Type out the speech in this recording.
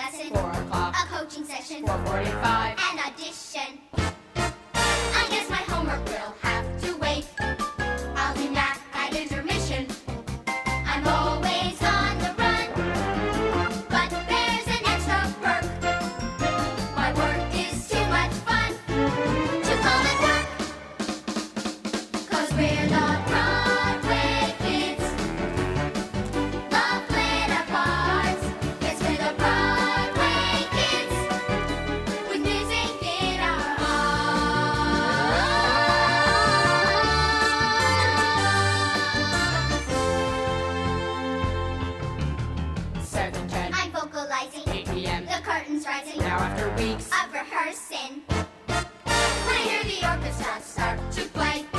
lesson, 4 o'clock, a coaching session, 4:45, an audition. I guess my homework will have to wait. I'll do math at intermission. I'm always on the run, but there's an extra perk. My work is too much fun to call it work. 'Cause we're the Broadway kids. Love glitter parts. Yes, we're the Broadway kids with music in our hearts. 7:10, I'm vocalizing. 8 p.m. The curtain's rising. Now after weeks Of rehearsing, when I hear the orchestra start to play,